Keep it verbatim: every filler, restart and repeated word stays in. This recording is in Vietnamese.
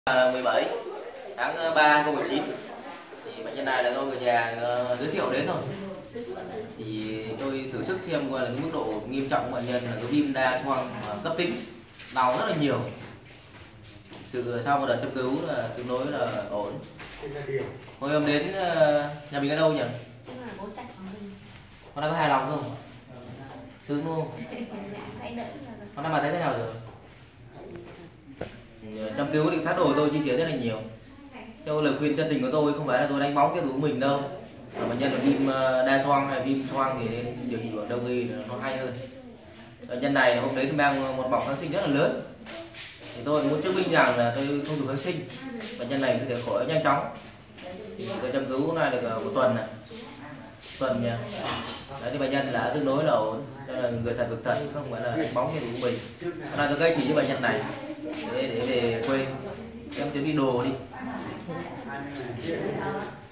mười bảy tháng ba năm hai không một chín thì bệnh nhân này là do người nhà uh, giới thiệu đến thôi. Thì tôi thử sức xem coi là cái mức độ nghiêm trọng của bệnh nhân là cái viêm đa khoang uh, cấp tính, đau rất là nhiều. Từ sau một đợt cấp cứu là tương đối là ổn. Hồi hôm đến uh, nhà mình ở đâu nhỉ? Con đang có hài lòng không? Sướng đúng không? Con đang mà thấy thế nào rồi? Chăm cứu thì phát đồ tôi chia sẻ rất là nhiều. Cho lời khuyên chân tình của tôi không phải là tôi đánh bóng cái của mình đâu. Mà bệnh nhân là viêm đa xoang hay viêm xoang thì nên điều trị bằng đông y nó hay hơn. Bệnh nhân này hôm đấy tôi mang một bọc kháng sinh rất là lớn. Thì tôi muốn chứng minh rằng là tôi không dùng kháng sinh. Bệnh nhân này có thể khỏi nhanh chóng. Thì tôi chăm cứu này được một tuần này. Tuần nha. Đấy, thì bệnh nhân là tương đối là ổn. Cho là người thật vực thật, không phải là đánh bóng cái của mình. Hôm nay tôi gây chỉ cho bệnh nhân này để, để về quê em tiến đi đồ đi.